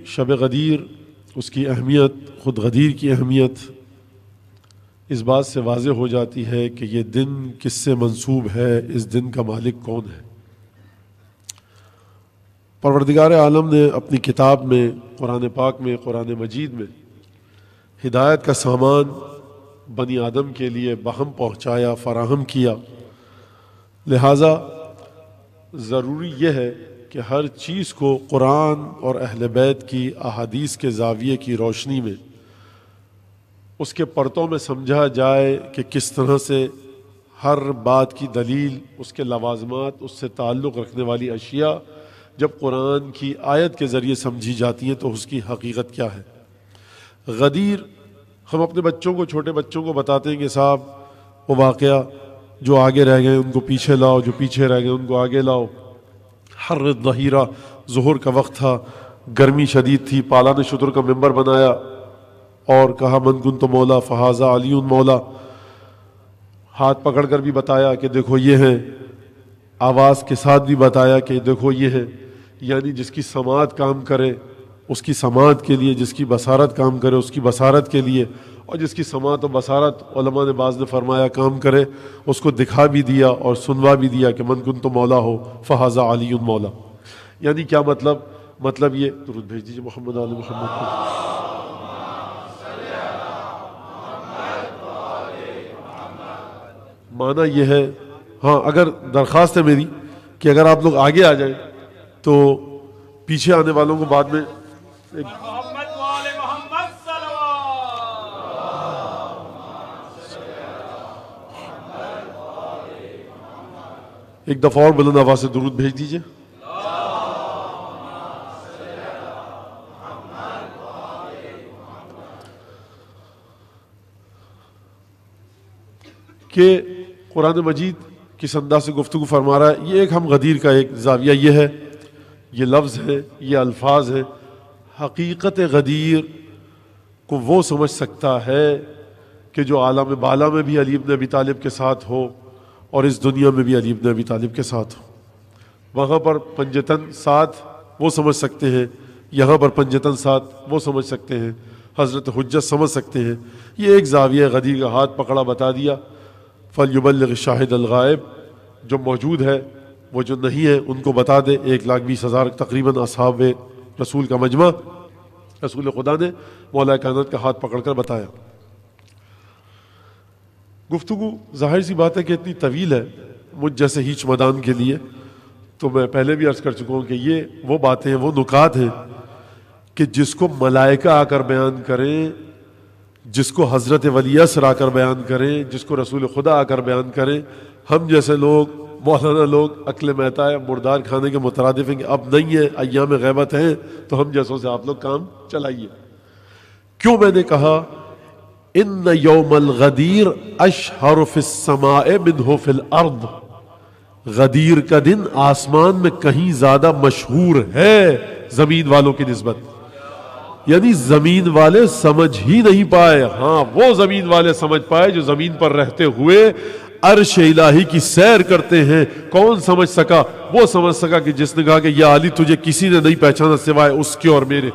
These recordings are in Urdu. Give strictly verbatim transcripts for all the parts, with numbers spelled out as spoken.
شب غدیر، اس کی اہمیت، خود غدیر کی اہمیت اس بات سے واضح ہو جاتی ہے کہ یہ دن کس سے منسوب ہے، اس دن کا مالک کون ہے۔ پروردگار عالم نے اپنی کتاب میں، قرآن پاک میں، قرآن مجید میں ہدایت کا سامان بنی آدم کے لیے بہم پہنچایا، فراہم کیا۔ لہٰذا ضروری یہ ہے کہ ہر چیز کو قرآن اور اہل بیت کی احادیث کے زاویے کی روشنی میں، اس کے پرتوں میں سمجھا جائے کہ کس طرح سے ہر بات کی دلیل، اس کے لوازمات، اس سے تعلق رکھنے والی اشیاء جب قرآن کی آیت کے ذریعے سمجھی جاتی ہیں تو اس کی حقیقت کیا ہے۔ غدیر ہم اپنے بچوں کو، چھوٹے بچوں کو بتاتے ہیں کہ صاحب وہ واقعہ جو آگے رہ گئے ان کو پیچھے لاؤ، جو پیچھے رہ گئے ان کو آگے لاؤ۔ حر الظہیرہ، ظہر کا وقت تھا، گرمی شدید تھی، پالا نے شتر کا ممبر بنایا اور کہا من کنت مولا فہذا علی مولا، ہاتھ پکڑ کر بھی بتایا کہ دیکھو یہ ہیں، آواز کے ساتھ بھی بتایا کہ دیکھو یہ ہیں، یعنی جس کی سماعت کام کرے اس کی سماعت کے لیے، جس کی بصارت کام کرے اس کی بصارت کے لیے، اور جس کی سماعت و بصارت علماء نے بعض نے فرمایا کام کرے، اس کو دکھا بھی دیا اور سنوا بھی دیا کہ من کنت مولا ہو فہذا علی مولا۔ یعنی کیا مطلب؟ مطلب یہ، درود بھیج دیجیے محمد آل محمد کو۔ معنی یہ ہے، ہاں اگر درخواست ہے میری کہ اگر آپ لوگ آگے آ جائیں تو پیچھے آنے والوں کو بعد میں ایک ایک دفعہ اور بلند آواز سے درود بھیج دیجیے۔ کہ قرآن مجید کس انداز سے گفتگو فرما رہا ہے، یہ ایک ہم غدیر کا ایک زاویہ یہ ہے، یہ لفظ ہے، یہ الفاظ ہے۔ حقیقت غدیر کو وہ سمجھ سکتا ہے کہ جو عالم بالا میں بھی علی بن ابی طالب کے ساتھ ہو اور اس دنیا میں بھی علی بن ابی طالب کے ساتھ ہو۔ وہاں پر پنجتن ساتھ وہ سمجھ سکتے ہیں، یہاں پر پنجتن ساتھ وہ سمجھ سکتے ہیں، حضرت حجت سمجھ سکتے ہیں۔ یہ ایک زاویہ غدیر کا، ہاتھ پکڑا بتا دیا، فَلْيُبَلِّغِ الشَّاهِدَ الْغَائِبَ، جو موجود ہے وہ جو نہیں ہے ان کو بتا دے۔ ایک لاکھ بیس ہزار تقریباً اصحاب رسول کا مجمع، رسول خدا نے مولا کائنات کا ہاتھ پکڑ کر بتایا۔ گفتگو ظاہر سی بات ہے کہ اتنی طویل ہے مجھ جیسے ہیچ مدان کے لیے، تو میں پہلے بھی عرض کر چکا ہوں کہ یہ وہ باتیں ہیں، وہ نکات ہیں کہ جس کو ملائکہ آ کر بیان کریں، جس کو حضرت ولی عصر آ کر بیان کریں، جس کو رسول خدا آ کر بیان کریں، ہم جیسے لوگ، مولانا لوگ عقل مہتا ہے، مردار کھانے کے مترادف ہیں کہ اب نہیں ہے، ایام غیبت ہیں، تو ہم جیسوں سے آپ لوگ کام چلائیے۔ کیوں میں نے کہا ان یوم الغدیر اشہر فی السماء منہ فی الارض، غدیر کا دن آسمان میں کہیں زیادہ مشہور ہے زمین والوں کی نسبت۔ یعنی زمین والے سمجھ ہی نہیں پائے، ہاں وہ زمین والے سمجھ پائے جو زمین پر رہتے ہوئے عرش الہی کی سیر کرتے ہیں۔ کون سمجھ سکا؟ وہ سمجھ سکا کہ جس نے کہا کہ یا علی تجھے کسی نے نہیں پہچانا سوائے اس کے اور میرے۔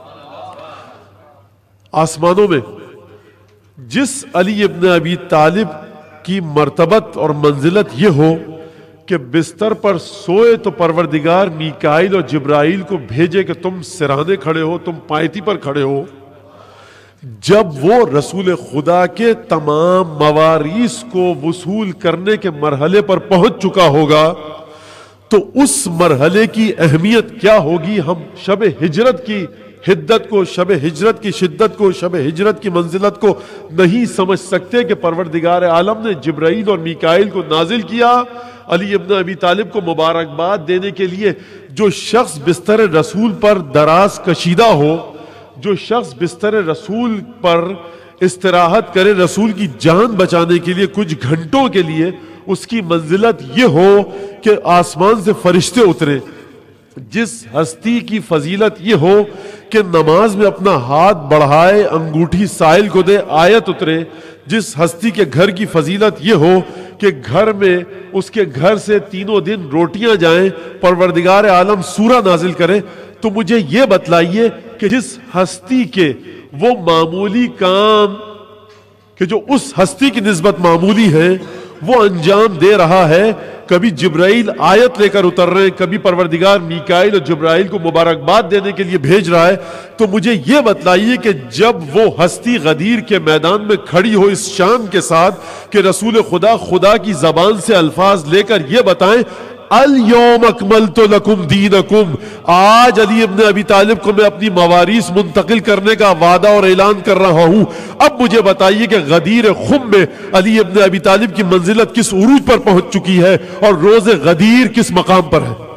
آسمانوں میں جس علی ابن ابی طالب کی مرتبت اور منزلت یہ ہو کہ بستر پر سوئے تو پروردگار میکائیل اور جبرائیل کو بھیجے کہ تم سرانے کھڑے ہو، تم پائتی پر کھڑے ہو، جب وہ رسول خدا کے تمام مواریث کو وصول کرنے کے مرحلے پر پہنچ چکا ہوگا تو اس مرحلے کی اہمیت کیا ہوگی ہم شب ہجرت کی حدت کو، شب ہجرت کی شدت کو، شب ہجرت کی منزلت کو نہیں سمجھ سکتے کہ پروردگار عالم نے جبرائیل اور میکائیل کو نازل کیا علی ابن ابی طالب کو مبارکباد دینے کے لیے۔ جو شخص بستر رسول پر دراز کشیدہ ہو، جو شخص بستر رسول پر استراحت کرے رسول کی جان بچانے کے لیے کچھ گھنٹوں کے لیے، اس کی منزلت یہ ہو کہ آسمان سے فرشتے اترے۔ جس ہستی کی فضیلت یہ ہو کہ نماز میں اپنا ہاتھ بڑھائے انگوٹھی سائل کو دے آیت اترے، جس ہستی کے گھر کی فضیلت یہ ہو کہ گھر میں اس کے گھر سے تینوں دن روٹیاں جائیں، پروردگار عالم سورہ نازل کرے، تو مجھے یہ بتلائیے کہ جس ہستی کے وہ معمولی کام کہ جو اس ہستی کی نسبت معمولی ہے وہ انجام دے رہا ہے، کبھی جبرائیل آیت لے کر اتر رہے ہیں، کبھی پروردگار میکائیل اور جبرائیل کو مبارکباد دینے کے لیے بھیج رہا ہے، تو مجھے یہ بتلائیے کہ جب وہ ہستی غدیر کے میدان میں کھڑی ہو اس شان کے ساتھ کہ رسول خدا خدا کی زبان سے الفاظ لے کر یہ بتائیں اليوم اکملت لکم دینکم، آج علی ابن ابی طالب کو میں اپنی مواریث منتقل کرنے کا وعدہ اور اعلان کر رہا ہوں، اب مجھے بتائیے کہ غدیر خم میں علی ابن ابی طالب کی منزلت کس عروج پر پہنچ چکی ہے اور روز غدیر کس مقام پر ہے؟